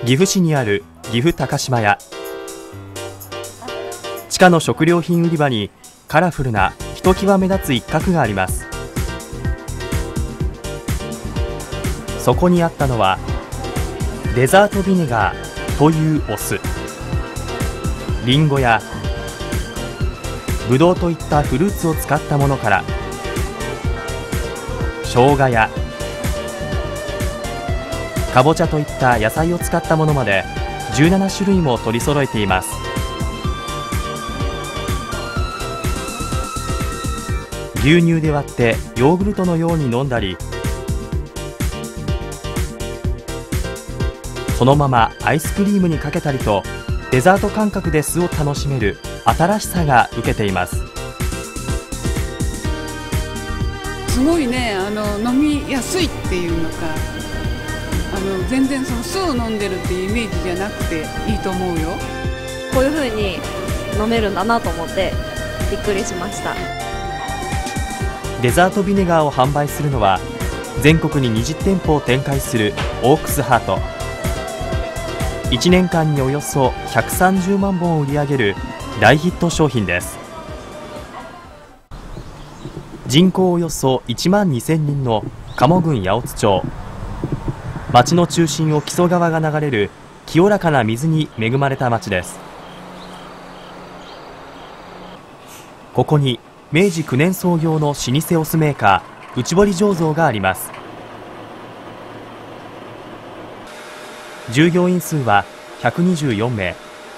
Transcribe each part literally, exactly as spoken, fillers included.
岐阜市にある岐阜高島屋。地下の食料品売り場にカラフルなひときわ目立つ一角があります。そこにあったのはデザートビネガーというお酢。リンゴやブドウといったフルーツを使ったものから、生姜やかぼちゃといった野菜を使ったものまでじゅうななしゅるいも取り揃えています。牛乳で割ってヨーグルトのように飲んだり、そのままアイスクリームにかけたりと、デザート感覚で酢を楽しめる新しさが受けています。 すごいね、あの飲みやすいっていうのか、あの全然その酢を飲んでるっていうイメージじゃなくていいと思うよ。 こういう風に飲めるんだなと思ってびっくりしました。 デザートビネガーを販売するのは全国ににじゅってんぽを展開するオークスハート。いちねんかんにおよそひゃくさんじゅうまんぼんを売り上げる大ヒット商品です。人口およそいちまんにせんにんの加茂郡八百津町。町の中心を木曽川が流れる清らかな水に恵まれた町です。ここにめいじきゅうねん創業の老舗お酢メーカー内堀醸造があります。従業員数はひゃくにじゅうよんめい。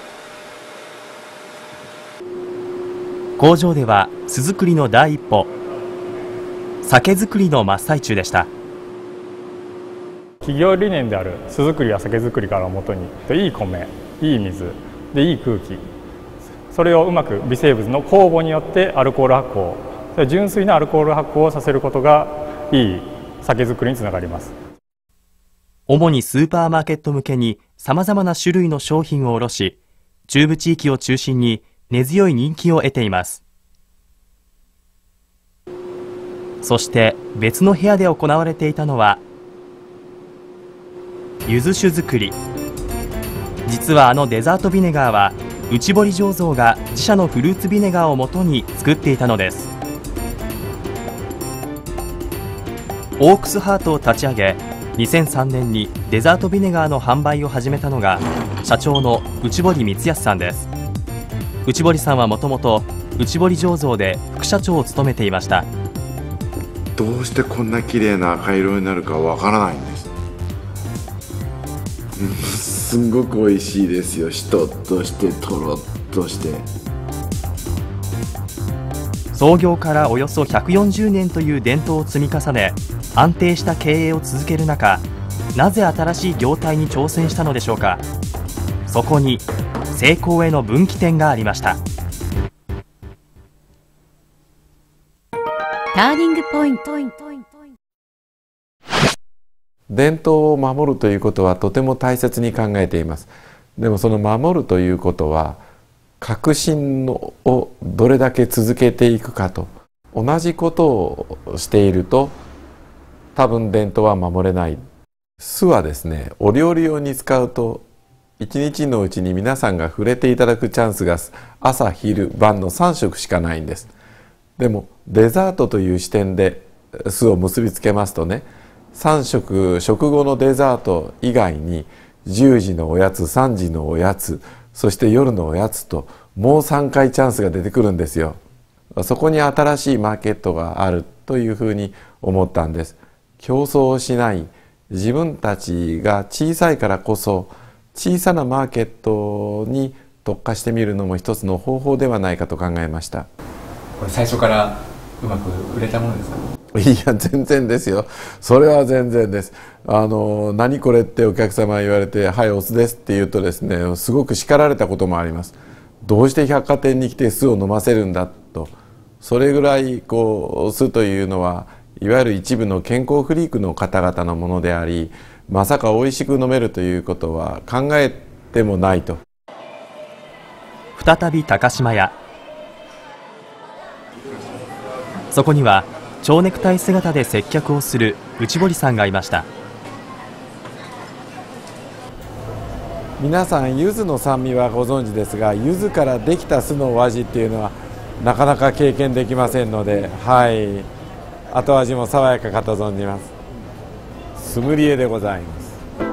工場では酢造りの第一歩、酒造りの真っ最中でした。 企業理念である酢造りや酒造りからをもとに、いい米、いい水でいい空気、それをうまく微生物の酵母によってアルコール発酵、純粋なアルコール発酵をさせることがいい酒造りにつながります。 主にスーパーマーケット向けにさまざまな種類の商品を卸し、中部地域を中心に根強い人気を得ています。そして別の部屋で行われていたのは柚子酒造り。実はあのデザートビネガーは内堀醸造が自社のフルーツビネガーをもとに作っていたのです。オークスハートを立ち上げ、にせんさんねんにデザートビネガーの販売を始めたのが社長の内堀光康さんです。内堀さんはもともと内堀醸造で副社長を務めていました。 どうしてこんな綺麗な赤色になるかわからないんです。すんごく美味しいですよ。しとっとしてとろっとして。 創業からおよそひゃくよんじゅうねんという伝統を積み重ね、安定した経営を続ける中、なぜ新しい業態に挑戦したのでしょうか。そこに成功への分岐点がありました。 ターニングポイント。 伝統を守るということはとても大切に考えています。でもその守るということは革新のをどれだけ続けていくかと。同じことをしていると多分伝統は守れない。酢はですね、お料理用に使うと一日のうちに皆さんが触れていただくチャンスが朝昼晩のさんしょくしかないんです。でもデザートという視点で酢を結びつけますとね、さんしょく食後のデザート以外にじゅうじのおやつ、さんじのおやつ、そして夜のおやつともうさんかいチャンスが出てくるんですよ。そこに新しいマーケットがあるというふうに思ったんです。競争をしない、自分たちが小さいからこそ小さなマーケットに特化してみるのも一つの方法ではないかと考えました。 これ最初からうまく売れたものですか？ いや全然ですよ。それは全然です。あの何これってお客様言われて「はいお酢です」って言うとですね、すごく叱られたこともあります。どうして百貨店に来て酢を飲ませるんだと。それぐらいこう酢というのはいわゆる一部の健康フリークの方々のものであり、まさか美味しく飲めるということは考えてもないと。 再び高島屋。そこには蝶ネクタイ姿で接客をする内堀さんがいました。 皆さん柚子の酸味はご存知ですが、柚子からできた酢のお味っていうのはなかなか経験できませんので、はい、後味も爽やかかと存じます。ソムリエでございます。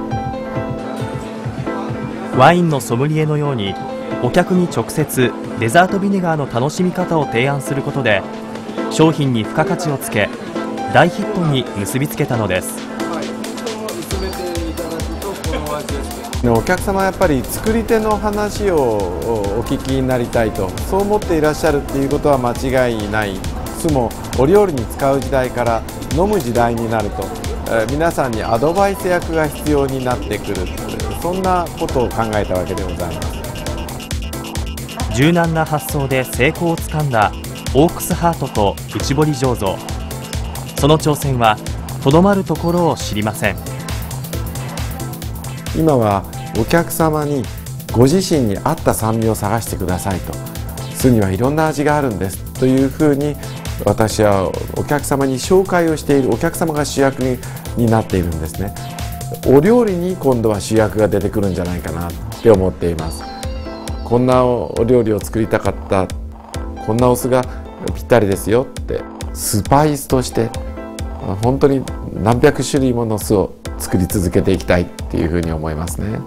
ワインのソムリエのようにお客に直接デザートビネガーの楽しみ方を提案することで商品に付加価値をつけ大ヒットに結びつけたのです。 お客様はやっぱり作り手の話をお聞きになりたいと、そう思っていらっしゃるっていうことは間違いない。酢もお料理に使う時代から飲む時代になると、えー、皆さんにアドバイス役が必要になってくる、そんなことを考えたわけでございます。 柔軟な発想で成功をつかんだオークスハートと内堀醸造。その挑戦はとどまるところを知りません。 今はお客様にご自身に合った酸味を探してくださいと、酢にはいろんな味があるんですというふうに私はお客様に紹介をしている。お客様が主役になっているんですね。お料理に今度は主役が出てくるんじゃないかなって思っています。こんなお料理を作りたかった、こんなお酢がぴったりですよって、スパイスとして本当に何百種類もの酢を作り続けていきたいっていうふうに思いますね。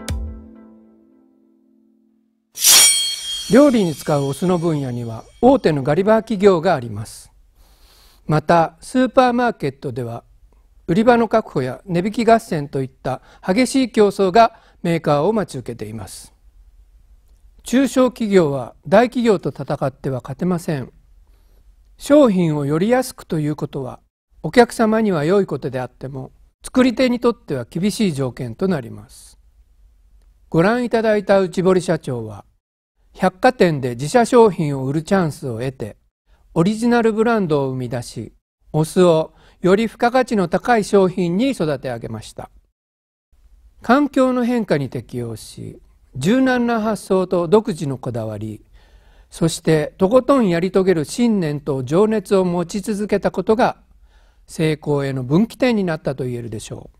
料理に使うお酢の分野には大手のガリバー企業があります。またスーパーマーケットでは売り場の確保や値引き合戦といった激しい競争がメーカーを待ち受けています。中小企業は大企業と戦っては勝てません。商品をより安くということはお客様には良いことであっても作り手にとっては厳しい条件となります。ご覧いただいた内堀社長は百貨店で自社商品を売るチャンスを得てオリジナルブランドを生み出し、お酢をより付加価値の高い商品に育て上げました。環境の変化に適応し、柔軟な発想と独自のこだわり、そしてとことんやり遂げる信念と情熱を持ち続けたことが成功への分岐点になったと言えるでしょう。